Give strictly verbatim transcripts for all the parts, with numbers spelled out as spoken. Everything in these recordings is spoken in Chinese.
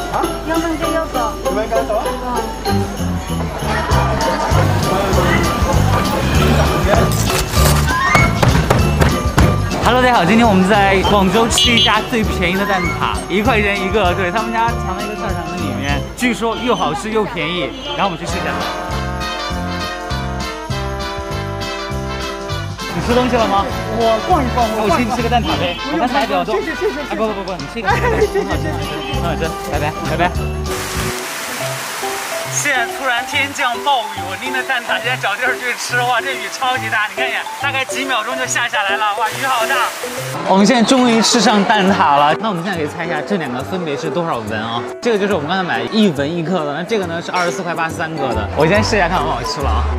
啊？要不就要走。你们敢走？ Hello， 大家好，今天我们在广州吃一家最便宜的蛋挞，一块钱一个。对他们家藏在一个教堂的里面，据说又好吃又便宜。然后我们去试一下。你吃东西了吗？ 我逛一逛， 我请你吃个蛋挞呗。我刚才比较多。 谢谢谢谢。 哎，不不不不，你吃一个，很好吃，很好吃，拜拜拜拜。现在突然天降暴雨，我拎着蛋挞现在找地儿去吃，哇，这雨超级大，你看一眼，大概几秒钟就下下来了，哇，雨好大。我们现在终于吃上蛋挞了，那我们现在可以猜一下这两个分别是多少文啊？这个就是我们刚才买一文一克的，那这个呢是二十四块八三个的。我先试一下看好不好吃了啊。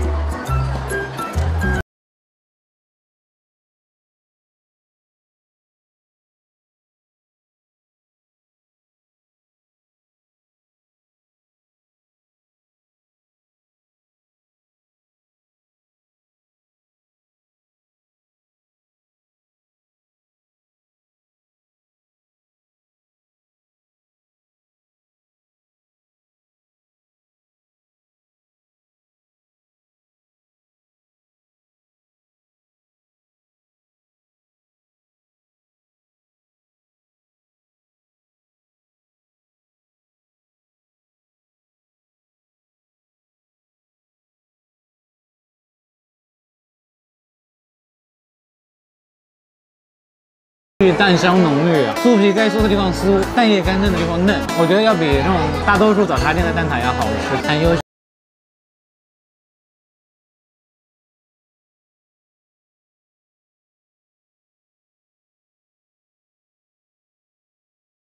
蛋香浓郁，酥皮该酥的地方酥，蛋液干嫩的地方嫩，我觉得要比这种大多数早茶店的蛋挞要好吃，很优秀。